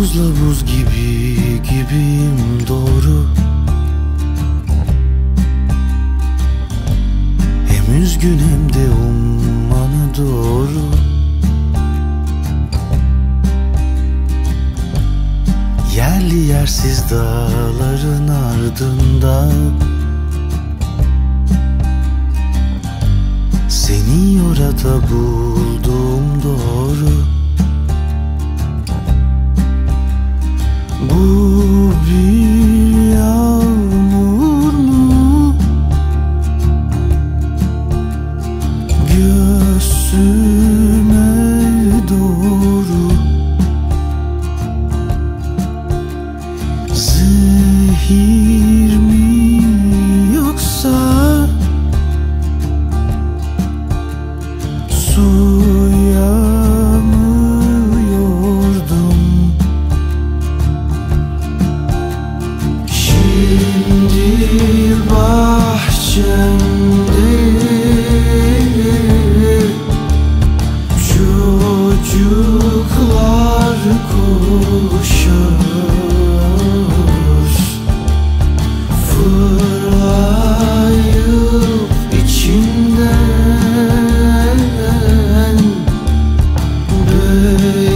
Buzla buz gibiyim doğru. Hem üzgün hem de ummana doğru. Yerli yersiz dağların ardında seni orada buldum doğru. Bu bir yağmur mu? Göğsüme doğru. Zehir mi yoksa suya mı yordum? Şimdi bahçemde çocuklar koşar, fırlayıp içinden